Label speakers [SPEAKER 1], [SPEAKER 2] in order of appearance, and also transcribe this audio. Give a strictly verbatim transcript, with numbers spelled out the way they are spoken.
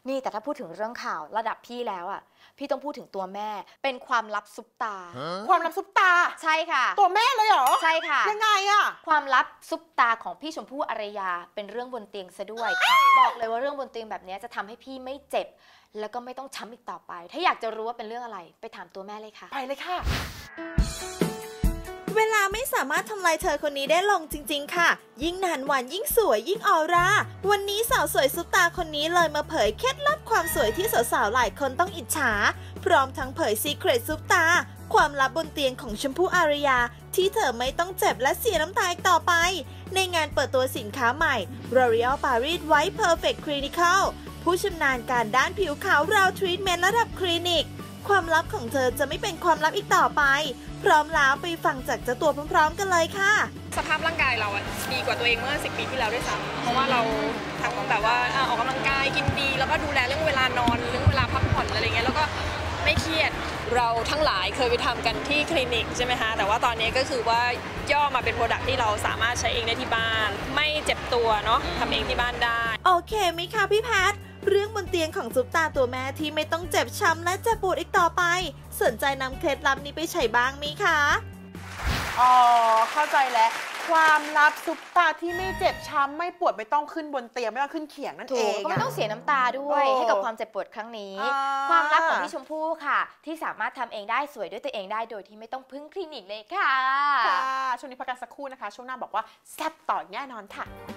[SPEAKER 1] นี่แต่ถ้าพูดถึงเรื่องข่าวระดับพี่แล้วอ่ะพี่ต้องพูดถึงตัวแม่เป็นความลับซุปตา
[SPEAKER 2] ความลับซุปตา
[SPEAKER 1] ใช่ค่ะ
[SPEAKER 2] ตัวแม่เลยเหรอ
[SPEAKER 1] ใช่ค่ะ
[SPEAKER 2] ยังไงอ่ะ
[SPEAKER 1] ความลับซุปตาของพี่ชมพู่อารยาเป็นเรื่องบนเตียงซะด้วยบอกเลยว่าเรื่องบนเตียงแบบนี้จะทำให้พี่ไม่เจ็บแล้วก็ไม่ต้องช้ำอีกต่อไปถ้าอยากจะรู้ว่าเป็นเรื่องอะไรไปถามตัวแม่เลยค่ะ
[SPEAKER 2] ไปเลยค่ะ
[SPEAKER 3] เวลาไม่สามารถทำลายเธอคนนี้ได้ลงจริงๆค่ะยิ่งนานวันยิ่งสวยยิ่งออร่าวันนี้สาวสวยซุปตาคนนี้เลยมาเผยเคล็ดลับความสวยที่สาวๆหลายคนต้องอิจฉาพร้อมทั้งเผยซีเครตซุปตาความลับบนเตียงของชมพู่อารยาที่เธอไม่ต้องเจ็บและเสียน้ำตาอีกต่อไปในงานเปิดตัวสินค้าใหม่ L'Oreal Paris White Perfect Clinical ผู้ชำนาญการด้านผิวขาวราวทรีทเมนต์ระดับคลินิกความลับของเธอจะไม่เป็นความลับอีกต่อไปพร้อมแล้วไปฟังจากเจ้าตัวพร้อมๆกันเลยค่ะ
[SPEAKER 4] สภาพร่างกายเราอะดีกว่าตัวเองเมื่อสิบปีที่แล้วด้วยซ้ำเพราะว่าเราทั้งแบบว่าออกกำลังกายกินดีแล้วก็ดูแลเรื่องเวลานอนเรื่องเวลาพักผ่อนอะไรเงี้ยแล้วก็ไม่เครียดเราทั้งหลายเคยไปทำกันที่คลินิกใช่ไหมคะแต่ว่าตอนนี้ก็คือว่าย่อมาเป็นโปรดักที่เราสามารถใช้เองได้ที่บ้านไม่เจ็บตัวเนาะทำเองที่บ้านได้
[SPEAKER 3] โอเคไหมคะพี่แพทเรื่องบนเตียงของซุปตาตัวแม่ที่ไม่ต้องเจ็บช้ำและเจ็บปวดอีกต่อไปสนใจนำเคล็ดลับนี้ไปใช้บ้างมั้ยคะ
[SPEAKER 2] อ๋อเข้าใจแล้วความลับซุปตาที่ไม่เจ็บช้ำไม่ปวดไม่ต้องขึ้นบนเตียงไม่ต้องขึ้นเขียงนั่นเอง
[SPEAKER 1] ก็ไม่ต้องเสียน้ำตาด้วยให้กับความเจ็บปวดครั้งนี้ความลับของพี่ชมพู่ค่ะที่สามารถทำเองได้สวยด้วยตัวเองได้โดยที่ไม่ต้องพึ่งคลินิกเลยค่ะ
[SPEAKER 2] ค่ะช่วงนี้พักกันสักครู่นะคะช่วงหน้าบอกว่าแซ่บต่อแน่นอนค่ะ